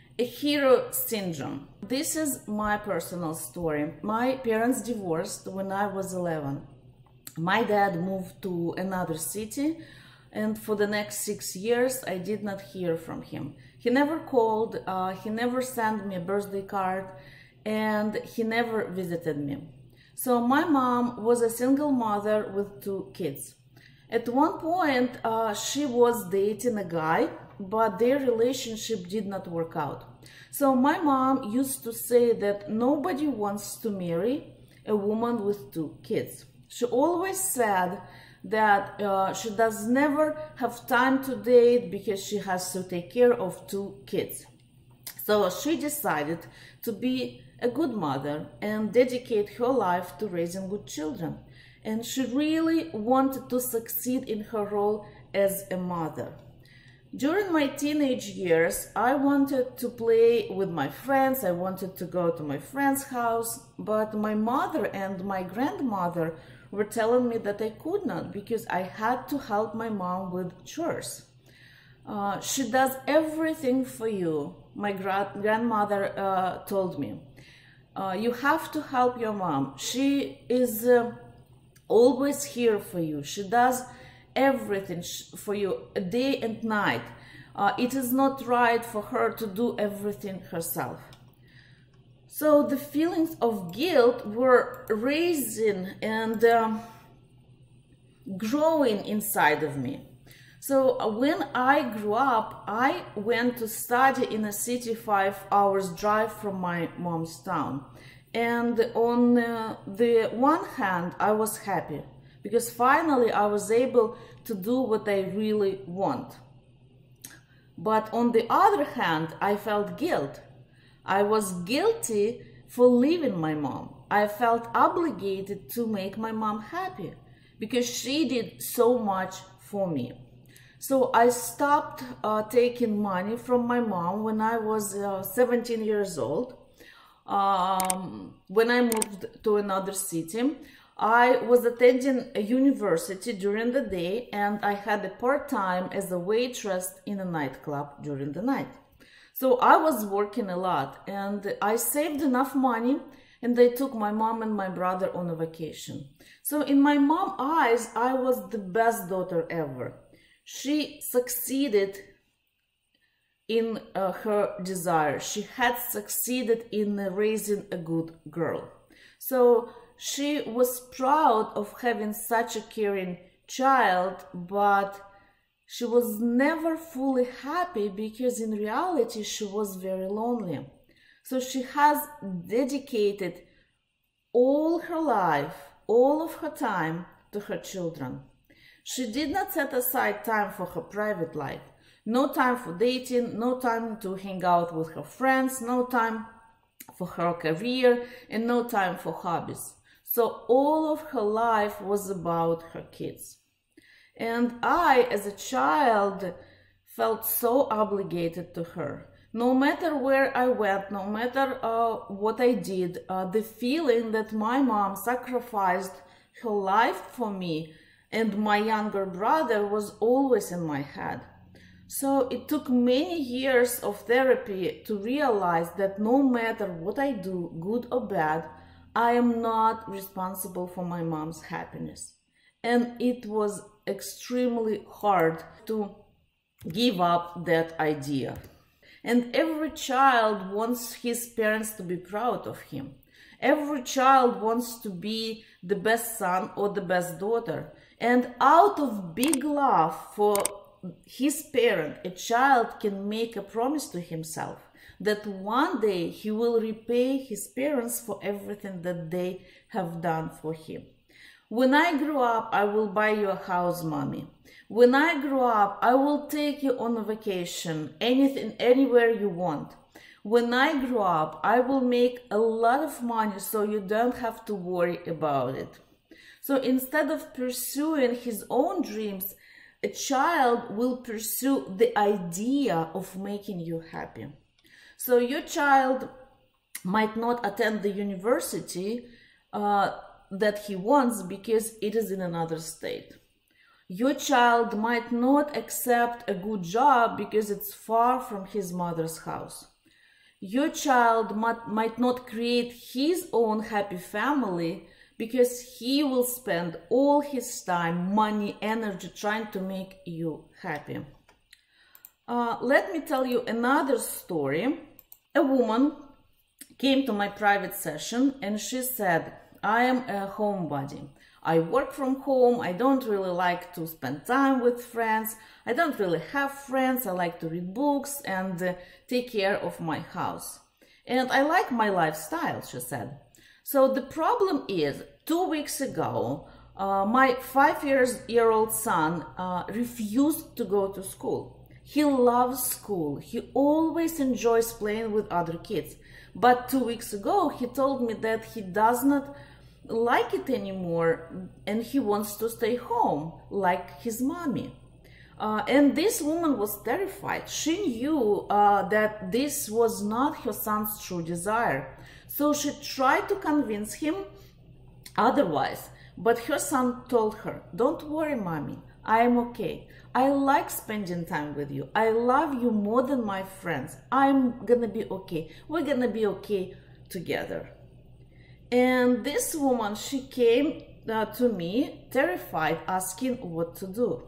A hero syndrome. This is my personal story. My parents divorced when I was 11. My dad moved to another city, and for the next 6 years I did not hear from him. He never called, he never sent me a birthday card, and he never visited me. So my mom was a single mother with 2 kids. At one point, she was dating a guy, but their relationship did not work out. So my mom used to say that nobody wants to marry a woman with 2 kids. She always said that she does never have time to date because she has to take care of 2 kids. So she decided to be a good mother and dedicate her life to raising good children. And she really wanted to succeed in her role as a mother. During my teenage years, I wanted to play with my friends. I wanted to go to my friend's house, but my mother and my grandmother were telling me that I could not because I had to help my mom with chores. She does everything for you, my grandmother told me. You have to help your mom. She is always here for you. She does everything for you day and night. It is not right for her to do everything herself. So the feelings of guilt were rising and growing inside of me. So when I grew up, I went to study in a city 5 hours drive from my mom's town. And on the one hand, I was happy because finally I was able to do what I really want. But on the other hand, I felt guilt. I was guilty for leaving my mom. I felt obligated to make my mom happy because she did so much for me. So I stopped taking money from my mom when I was 17 years old. When I moved to another city, I was attending a university during the day and I had a part-time as a waitress in a nightclub during the night. So I was working a lot and I saved enough money and they took my mom and my brother on a vacation. So in my mom's eyes, I was the best daughter ever. She succeeded in her desire. She had succeeded in raising a good girl. So she was proud of having such a caring child, but she was never fully happy because in reality she was very lonely. So she has dedicated all her life, all of her time to her children. She did not set aside time for her private life. No time for dating, no time to hang out with her friends, no time for her career, and no time for hobbies. So all of her life was about her kids. And I, as a child, felt so obligated to her. No matter where I went, no matter what I did, the feeling that my mom sacrificed her life for me and my younger brother was always in my head. So it took many years of therapy to realize that no matter what I do, good or bad, I am not responsible for my mom's happiness. And it was extremely hard to give up that idea. And every child wants his parents to be proud of him. Every child wants to be the best son or the best daughter. And out of big love for his parent, a child can make a promise to himself that one day he will repay his parents for everything that they have done for him. When I grow up, I will buy you a house, mommy. When I grow up, I will take you on a vacation, anything, anywhere you want. When I grow up, I will make a lot of money so you don't have to worry about it. So instead of pursuing his own dreams, a child will pursue the idea of making you happy. So your child might not attend the university that he wants because it is in another state. Your child might not accept a good job because it's far from his mother's house. Your child might not create his own happy family because he will spend all his time, money, energy trying to make you happy. Let me tell you another story. A woman came to my private session and she said, I am a homebody. I work from home. I don't really like to spend time with friends. I don't really have friends. I like to read books and take care of my house. And I like my lifestyle, she said. So the problem is, 2 weeks ago, my 5-year-old son refused to go to school. He loves school. He always enjoys playing with other kids. But 2 weeks ago, he told me that he does not like it anymore and he wants to stay home like his mommy. And this woman was terrified. She knew that this was not her son's true desire. So she tried to convince him otherwise. But her son told her, don't worry, mommy, I am okay. I like spending time with you. I love you more than my friends. I'm gonna be okay. We're gonna be okay together. And this woman, she came to me terrified, asking what to do.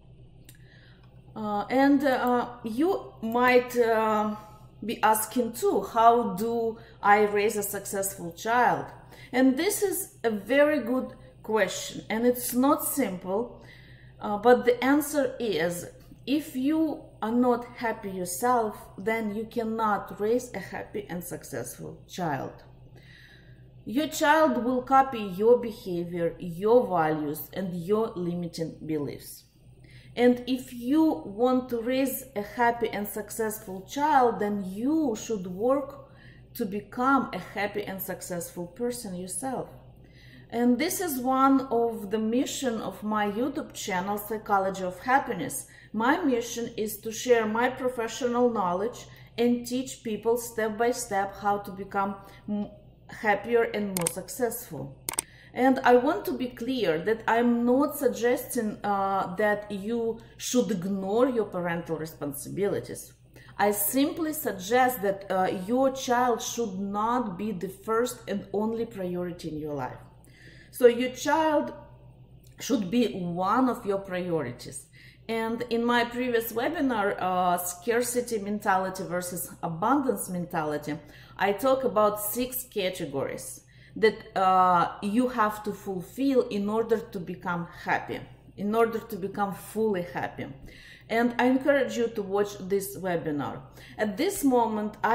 You might be asking too, how do I raise a successful child? And this is a very good question, and it's not simple, but the answer is, if you are not happy yourself, then you cannot raise a happy and successful child. Your child will copy your behavior, your values, and your limiting beliefs. And if you want to raise a happy and successful child, then you should work to become a happy and successful person yourself. And this is one of the mission of my YouTube channel, Psychology of Happiness. My mission is to share my professional knowledge and teach people step by step how to become happier and more successful. And I want to be clear that I'm not suggesting that you should ignore your parental responsibilities. I simply suggest that your child should not be the first and only priority in your life. So your child should be one of your priorities. And in my previous webinar, Scarcity Mentality versus Abundance Mentality, I talk about 6 categories that you have to fulfill in order to become happy, in order to become fully happy. And I encourage you to watch this webinar. At this moment, I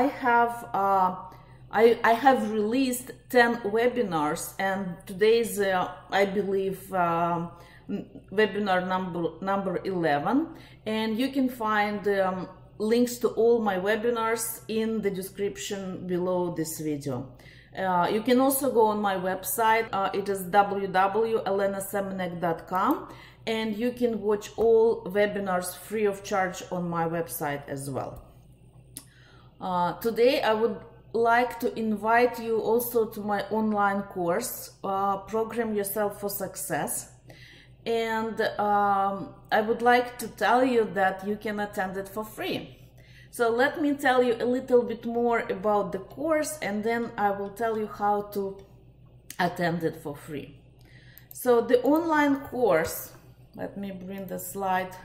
have released 10 webinars, and today's, I believe, webinar number 11, and you can find links to all my webinars in the description below this video. You can also go on my website. It is www.elenasemenek.com, and you can watch all webinars free of charge on my website as well. Today I would like to invite you also to my online course, Program Yourself for Success. And I would like to tell you that you can attend it for free. So let me tell you a little bit more about the course, and then I will tell you how to attend it for free. So the online course, let me bring the slide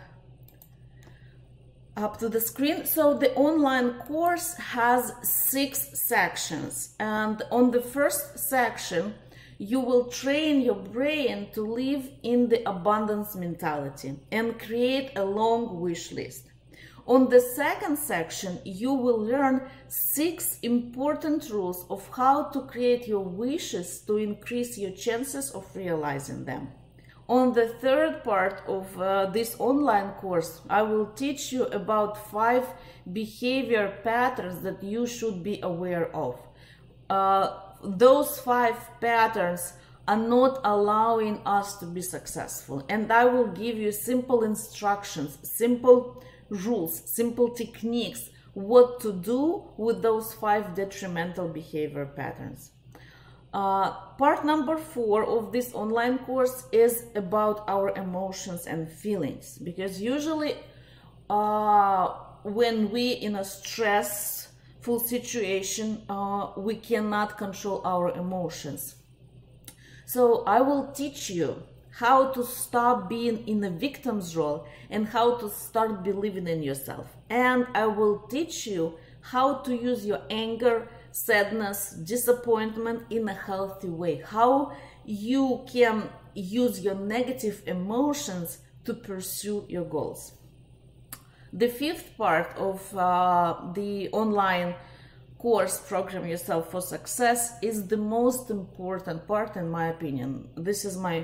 up to the screen. So the online course has 6 sections, and on the first section, you will train your brain to live in the abundance mentality and create a long wish list. On the second section, you will learn 6 important rules of how to create your wishes to increase your chances of realizing them. On the third part of this online course, I will teach you about 5 behavior patterns that you should be aware of. Those 5 patterns are not allowing us to be successful, and I will give you simple instructions, simple rules, simple techniques, what to do with those 5 detrimental behavior patterns. Part number 4 of this online course is about our emotions and feelings, because usually when we in a stress full situation, we cannot control our emotions. So I will teach you how to stop being in a victim's role and how to start believing in yourself. And I will teach you how to use your anger, sadness, disappointment in a healthy way. How you can use your negative emotions to pursue your goals. The fifth part of the online course, Program Yourself for Success, is the most important part in my opinion. This is my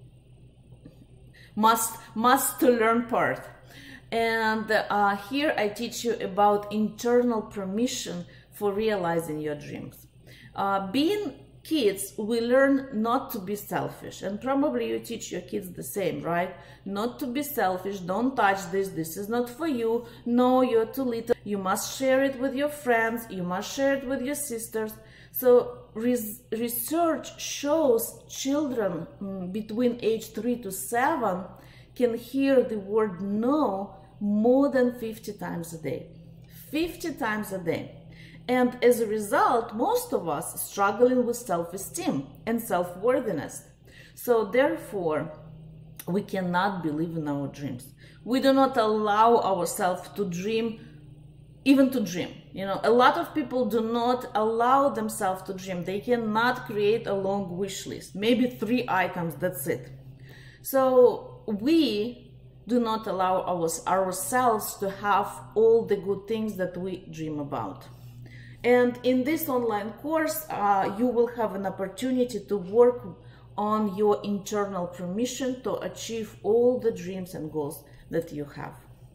must to learn part. And here I teach you about internal permission for realizing your dreams. Being kids, we learn not to be selfish, and probably you teach your kids the same, right? Not to be selfish, don't touch this, this is not for you, no, you're too little, you must share it with your friends, you must share it with your sisters. So research shows children between age 3 to 7 can hear the word no more than 50 times a day. 50 times a day. And as a result, most of us struggling with self-esteem and self-worthiness. So therefore, we cannot believe in our dreams. We do not allow ourselves to dream, even to dream. You know, a lot of people do not allow themselves to dream. They cannot create a long wish list, maybe 3 items, that's it. So we do not allow ourselves to have all the good things that we dream about. And in this online course, you will have an opportunity to work on your internal permission to achieve all the dreams and goals that you have.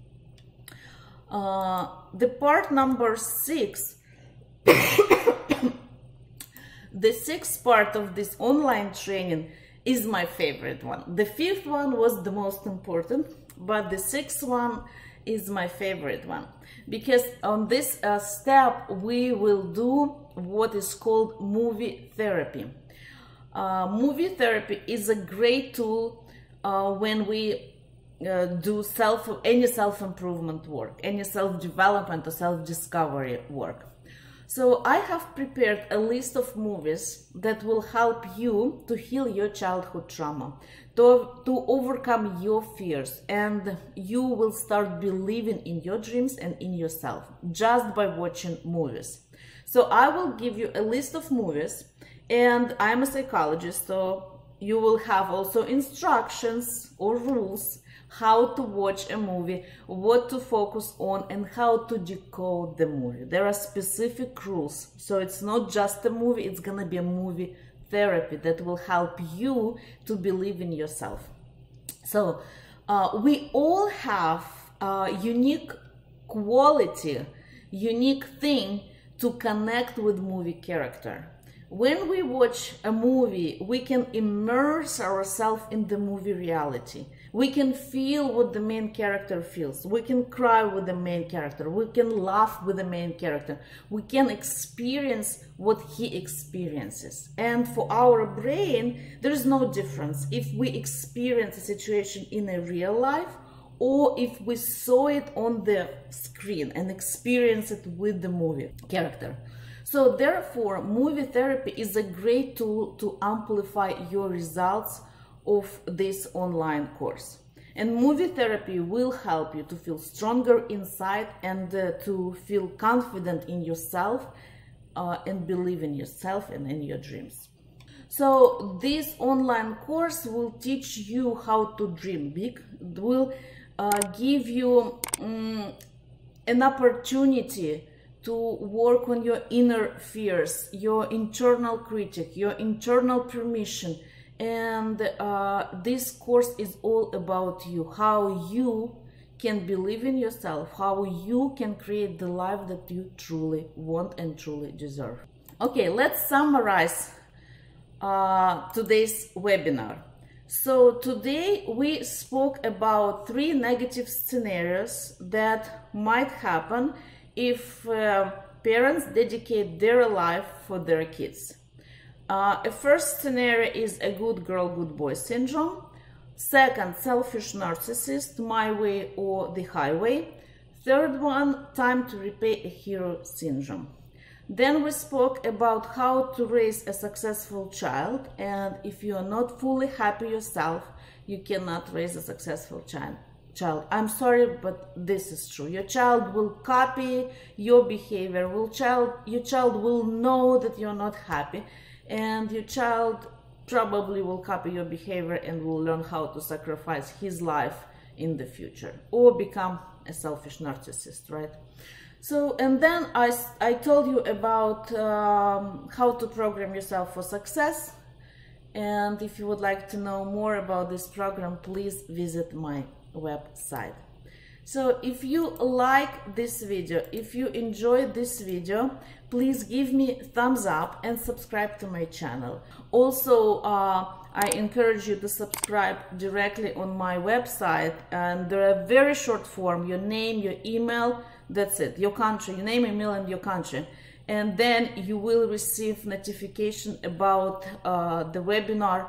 The part number 6, the 6th part of this online training is my favorite one. The 5th one was the most important, but the 6th one is my favorite one, because on this step we will do what is called movie therapy. Movie therapy is a great tool when we do any self-improvement work, any self-development or self-discovery work. So I have prepared a list of movies that will help you to heal your childhood trauma, to overcome your fears, and you will start believing in your dreams and in yourself just by watching movies. So I will give you a list of movies, and I'm a psychologist, so you will have also instructions or rules how to watch a movie, what to focus on, and how to decode the movie. There are specific rules, so it's not just a movie, it's gonna be a movie therapy that will help you to believe in yourself. So we all have a unique quality, unique thing to connect with movie character. When we watch a movie, we can immerse ourselves in the movie reality. We can feel what the main character feels. We can cry with the main character. We can laugh with the main character. We can experience what he experiences. And for our brain, there is no difference if we experience a situation in a real life or if we saw it on the screen and experience it with the movie character. So therefore, movie therapy is a great tool to amplify your results of this online course. And movie therapy will help you to feel stronger inside and to feel confident in yourself and believe in yourself and in your dreams. So this online course will teach you how to dream big. It will give you an opportunity to work on your inner fears, your internal critic, your internal permission. And this course is all about you, how you can believe in yourself, how you can create the life that you truly want and truly deserve. Okay, let's summarize today's webinar. So today we spoke about 3 negative scenarios that might happen if parents dedicate their life for their kids. A first scenario is a good girl, good boy syndrome. Second, selfish narcissist, my way or the highway. Third one, time to repay a hero syndrome. Then we spoke about how to raise a successful child, and if you are not fully happy yourself, you cannot raise a successful child. I'm sorry, but this is true. Your child will copy your behavior. Your child will know that you're not happy, and your child probably will copy your behavior and will learn how to sacrifice his life in the future or become a selfish narcissist, right? So, and then I told you about how to program yourself for success. And if you would like to know more about this program, please visit my website. So if you like this video, if you enjoyed this video, please give me thumbs up and subscribe to my channel. Also, I encourage you to subscribe directly on my website, and there are very short form, your name, your email, that's it, your country, your name, email, and your country. And then you will receive notification about the webinar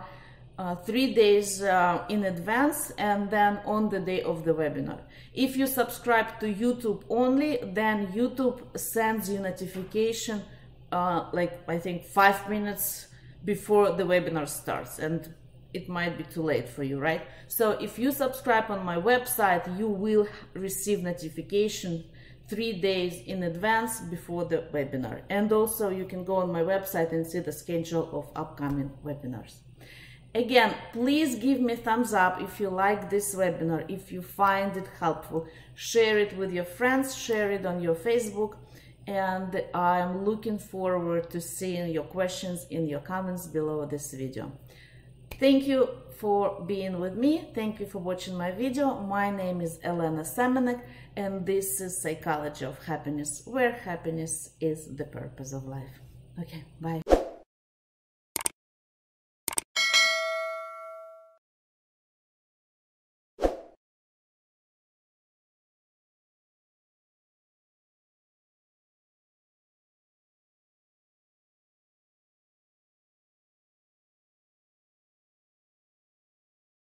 3 days in advance, and then on the day of the webinar. If you subscribe to YouTube only, then YouTube sends you notification like I think 5 minutes before the webinar starts, and it might be too late for you, right? So if you subscribe on my website, you will receive notification 3 days in advance before the webinar. And also you can go on my website and see the schedule of upcoming webinars. Again, please give me thumbs up if you like this webinar, if you find it helpful. Share it with your friends, share it on your Facebook, and I'm looking forward to seeing your questions in your comments below this video. Thank you for being with me. Thank you for watching my video. My name is Elena Semenek, and this is Psychology of Happiness, where happiness is the purpose of life. Okay, bye.